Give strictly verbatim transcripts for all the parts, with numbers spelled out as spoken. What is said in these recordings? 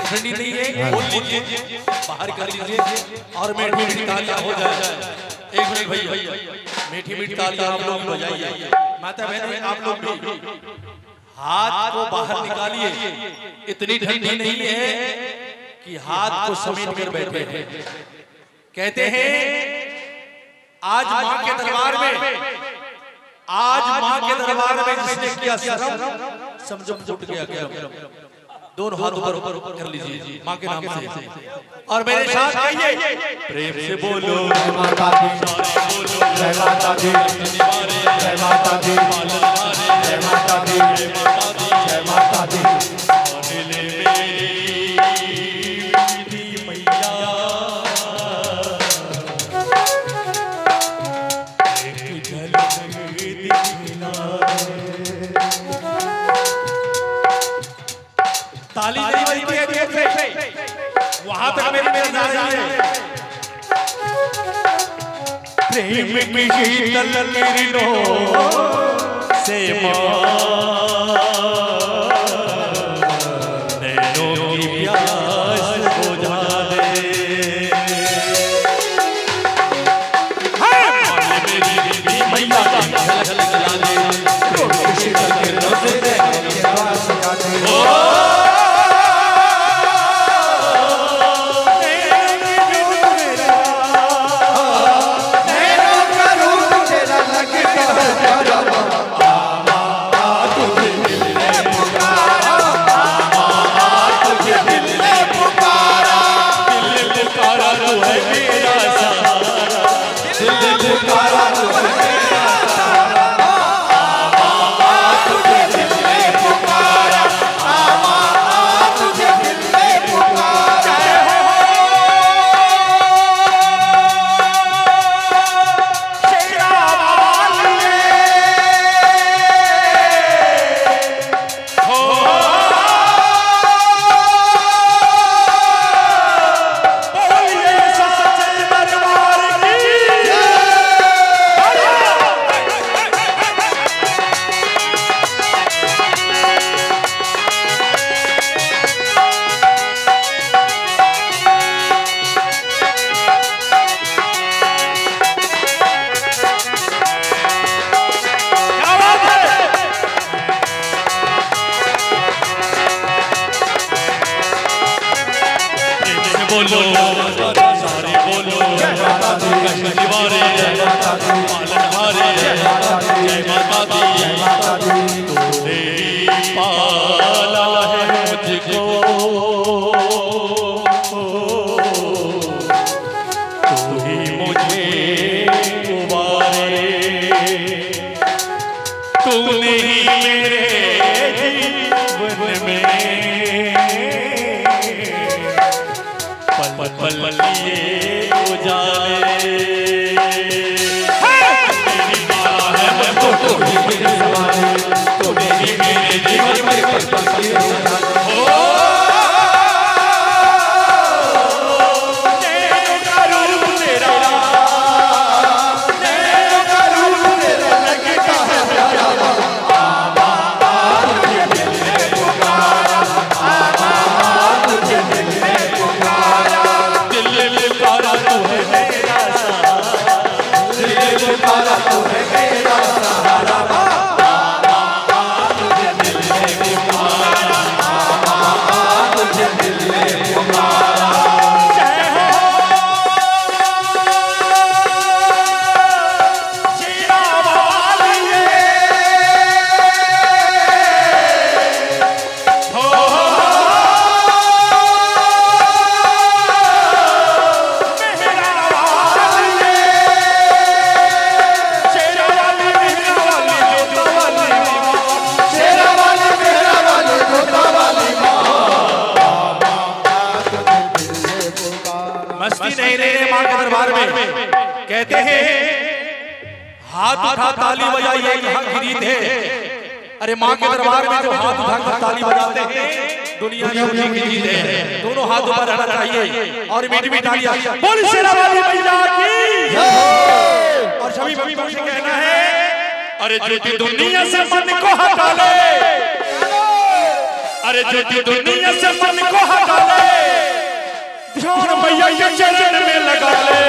ठंडी नहीं है, बोल लीजिए, बाहर कर लीजिए और मीठी मीठी तालियां हो जाए। एक मिनट भैया, मीठी मीठी तालियां आप लोग बजाइए। माता बहन आप लोग भी हाथ को बाहर निकालिए। इतनी ठंडी नहीं है कि हाथ को समेट कर बैठे हैं। कहते हैं आज मां के दरबार में, आज मां के दरबार में जिसने किया शर्म समझो फूट गया क्या। दोनों हाथ ऊपर कर लीजिए मां के नाम से और मेरे साथ कहिए प्रेम से बोलो जय माता दी, जय माता दी, जय माता दी, जय माता दी, जय माता दी। ताली नहीं बजती है देर से, वहां तक मेरी मेरी जा रही है। प्रेम की शीतल किरणों से नैनों की प्यास बुझा दे। मेरी मैया झलक जला दे, प्रेम की शीतल किरणों से नैनों की प्यास बुझा दे। बोलो सारे बोलो कश्मीरी जय माता दी, पालनहारे जय माता दी, जय माता दी। तूने पाला है मुझको, तू ही मुझे उबारे, तूने ही मेरे जीवन में पल पल लिए उजाले। मेरी माँ है मैं तो तू ही मेरी सवारी, तू मेरी मेरे जीवन में पल पल लिए उजाले। नैनों का रूप तेरा, नैनों का रूप तेरा लगता है प्यारा। आमा तुझे दिल ने पुकारा, आमा तुझे दिल ने पुकारा। पुकारा तू है मेरा सहारा, दिल पुकारा तू है मेरा सहारा। आमा तुझे दिल ने पुकारा, आमा तुझे दिल ने पुकारा। जय हो शेरा वालिए, हो नहीं रहे मां के दरबार में। कहते हैं हाथ उठा ताली बजाइए यहाँ गिरी थे। अरे मां के दरबार में जो हाथ उठाकर ताली बजाते हैं दुनिया में उन्हीं की जीत है। दोनों हाथ ऊपर रहना चाहिए और मीठी मीठी तालियां। बोल शेरा वाली मैया की जय। और सभी भक्तों से कहना है अरे जो दुनिया से मन को हटा ले, अरे अरे जो दुनिया से मन को हटा ले, ध्यान मैया के चरण में लगा ले,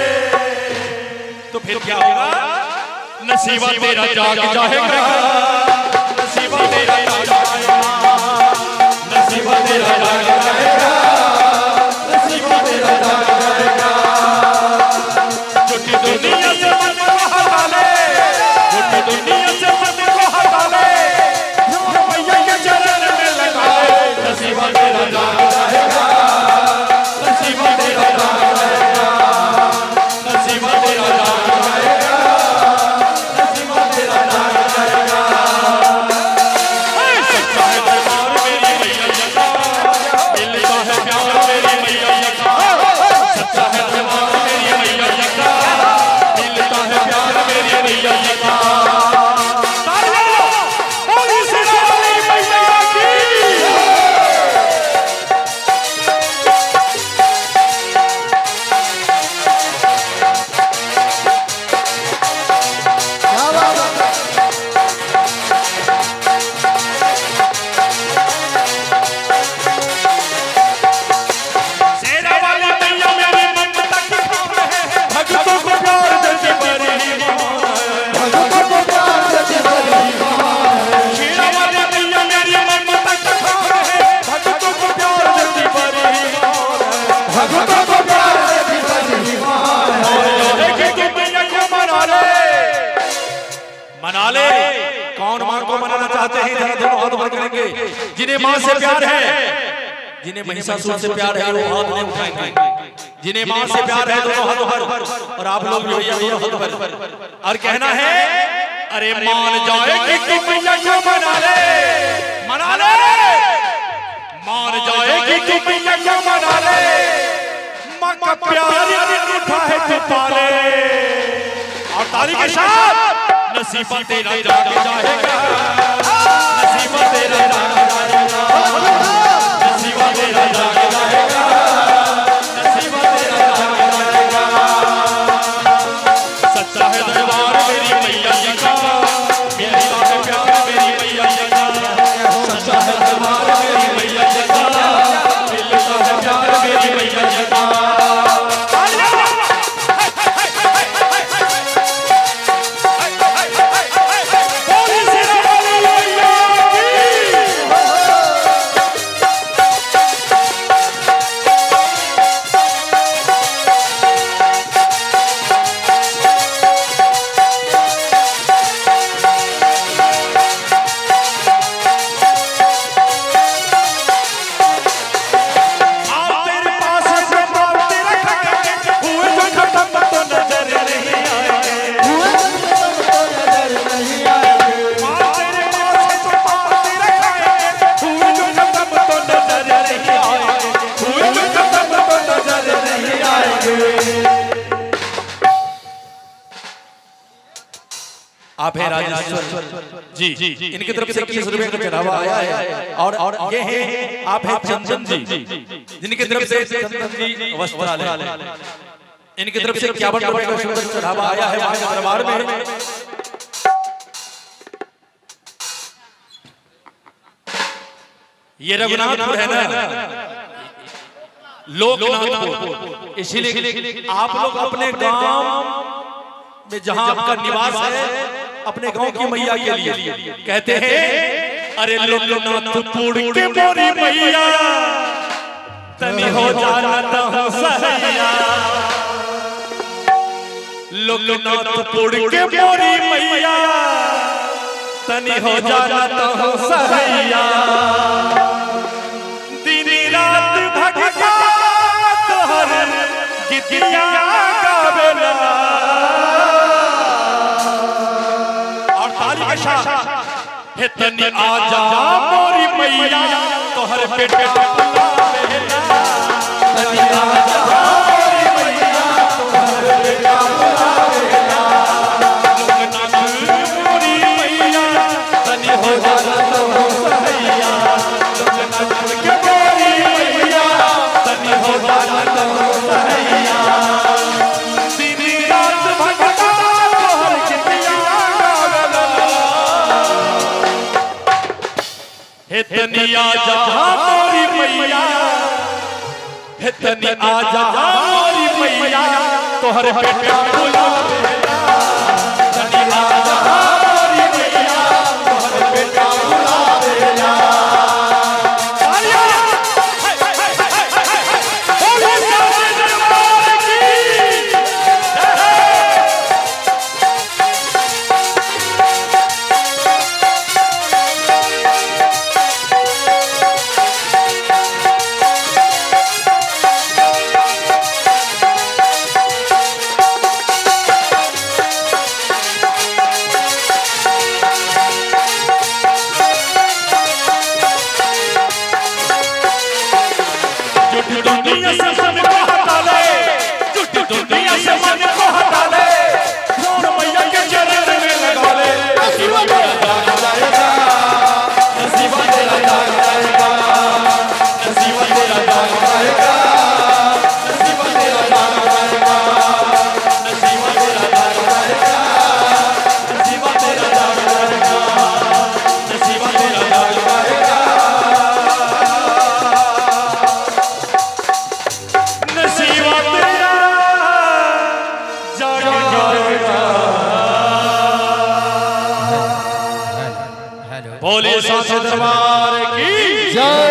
तो फिर क्या होगा? नसीबा तेरा जाग जाएगा, नसीबा तेरा जाग जाएगा, नसीबा तेरा जाग जाएगा, नसीबा तेरा जाग जाएगा। जो दुनिया से मन को हटा ले, जो दुनिया से मन को हटा ले, मैया के चरण में लगा ले, नसीबा तेरा जाग जाएगा, नसीबा तेरा जाग जाएगा, नसीबा तेरा जाग जाएगा, नसीबा तेरा जाग जाएगा। सच्चा है दरबार मेरी मैया का, मिलता है प्यार मेरी मैया का, सच्चा है दरबार मेरी मैया का, मिलता है प्यार मेरी मैया का। मना ले। कौन मां को मनाना चाहते हैं? जरा दोनों हाथ ऊपर करेंगे। जिन्हें मां से प्यार है, जिन्हें महिषासुर से प्यार है वो हाथ नहीं उठाएंगे। जिन्हें मां से प्यार है दोनों हाथ ऊपर, और आप लोग भी भैया दोनों हाथ ऊपर, और कहना है अरे मान जाए कि तुम मैया को मना ले, मना ले, मान जाए कि तुम मैया को मना ले, मां का प्यार उठा है तो पाले। और ताली के साथ नसीबा तेरा जाग जाएगा, नसीबा तेरा जाग जाएगा, नसीबा तेरा जाग जाएगा, नसीबा तेरा जाग जाएगा। सच्चा है दरबार मेरी मैया का, मिलता है प्यार मेरी मैया का, सच्चा है दरबार मेरी मैया का, मिलता है प्यार मेरी मैया का। आप है राजेश्वर जी, इनकी तरफ से इक्कीस रुपए का चढ़ावा आया है, और और ये है आप है चंदन जी, जिनकी तरफ से चंदन जी वस्त्रालय, इनकी तरफ से इक्यावन रुपए का सुंदर चढ़ावा आया है वहां के दरबार में। ये रघुनाथपुर है ना, लोकनाथपुर, इसीलिए आप लोग अपने गांव में जहां आपका निवास है, अपने गांव की मैया के लिए कहते हैं अरे लोकनाथपुर के मोरी मैया तनी हो जाना तो सहैया, लोकनाथपुर के मोरी मैया तनी हो जाना तो सहैया। दिन रात भगता तोहर गीतिया गावेला, हे तनी आजा मोरी मैया तोहर बेटा बुलावेला, तनी आजा मोरी मैया तोहर बेटा बुलावेला, लोकनाथ मोरी मैया तनी हो जाना तो सहैया, लोकनाथ के मोरी मैया तनी हो जाना तो सहैया। दिन रात भगता तोहर गीतिया गावेला, इतनी आजा हमारी मैया, इतनी आजा हमारी मैया, तोहरे बेटा बुलावे, इतनी आजा हमारी मैया, तोहरे बेटा बुलावे ना। दुनिया से मन को हटा ले, झूठी दुनिया से मन को हटा ले, कौन मैया के चरण में लगा ले। नसीबा तेरा जाग जाएगा, नसीबा तेरा जाग जाएगा, नसीबा तेरा जाग जाएगा, नसीबा तेरा जाग जाएगा, नसीबा तेरा जाग जाएगा, नसीबा तेरा जाग जाएगा, नसीबा तेरा जाग जाएगा। बोले साचे दरबार की जय।